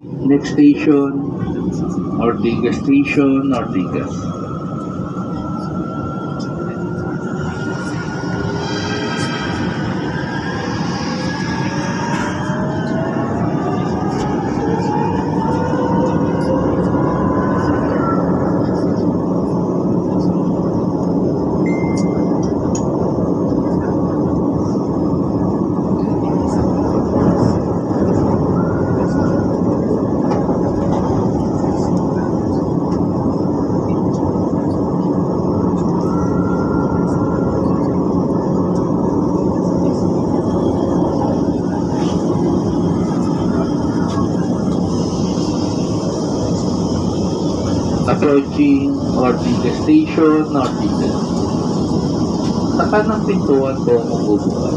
Next station, Ortigas Station, Ortigas. Approaching Ortigas Station, Ortigas. Sa kanang pintuan po magbubukas.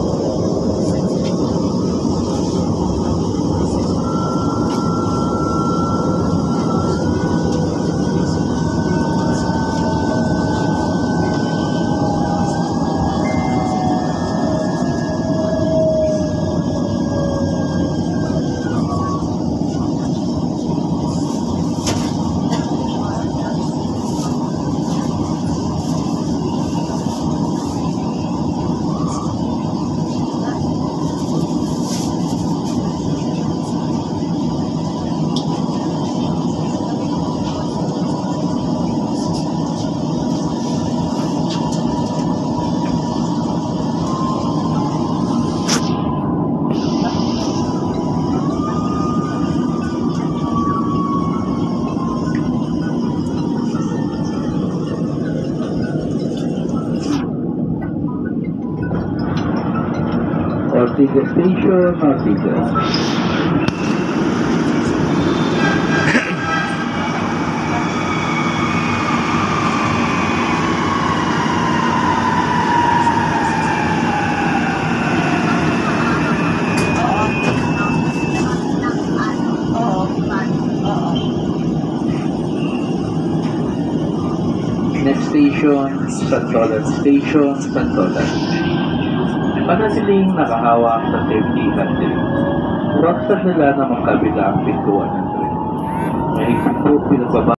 Ortigas Station, Ortigas. Next station, Santolan Station, Santolan. Panatiling nakahawak sa safety handrails. Rockstar nila na magkabila ang pintuan ng tren. May higpit po pinababa